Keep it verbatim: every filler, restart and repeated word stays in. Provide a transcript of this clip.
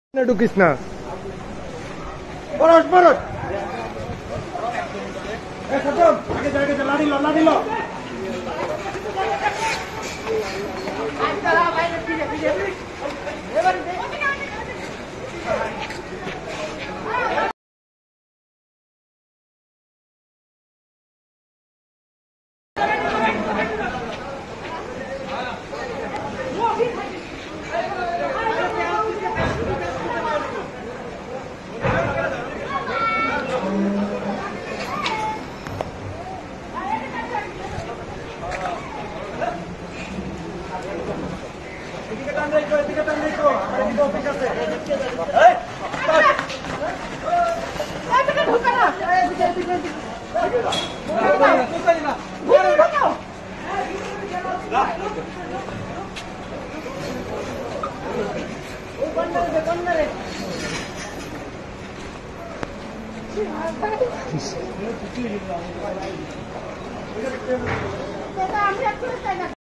ঢুকিস না বরস বরস এ খতম আগে জায়গা তে লাড়ি ল লাড়ি ল আচ্ছা বাইরে ফিরে ফিরে এবার আমি